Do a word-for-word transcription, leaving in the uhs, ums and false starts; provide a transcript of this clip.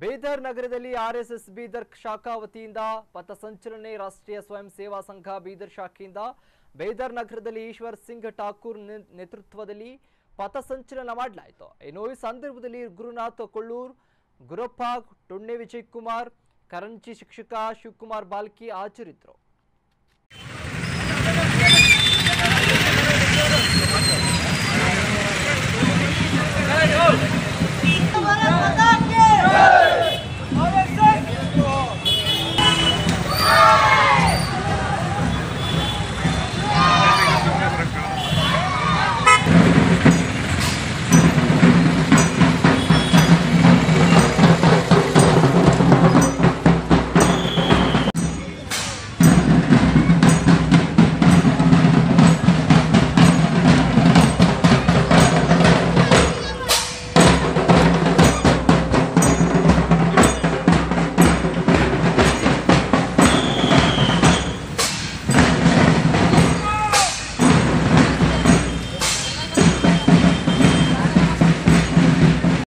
ಬೇದರ್ ನಗರದಲ್ಲಿ ಆರ್ಎಸ್ಎಸ್ ಬೀದರ್ ಶಾಖಾ ವತಿಯಿಂದ ಪಥಸಂಚಲನೆ ರಾಷ್ಟ್ರೀಯ ಸ್ವಯಂ ಸೇವಾ ಸಂಘ ಬೀದರ್ ಶಾಖೆಯಿಂದ ಬೇದರ್ ನಗರದಲ್ಲಿ ಈಶ್ವರ್ ಸಿಂಗ್ ಠಾಕೂರ್ ನೇತೃತ್ವದಲ್ಲಿ ಪಥಸಂಚಲನ ಮಾಡಲಾಯಿತು। ಇನ್ನು ಈ ಸಂದರ್ಭದಲ್ಲಿ ಗುರುನಾಥ್ ಕೊಳ್ಳೂರ್, ಗುರಪ್ಪ ಟೊಣ್ಣೆ, ವಿಜಯ್ ಕುಮಾರ್, ಕರಂಚಿ ಶಿಕ್ಷಕ ಶಿವಕುಮಾರ್ ಬಾಲ್ಕಿ ಹಾಜರಿದ್ದರು। भारत माता की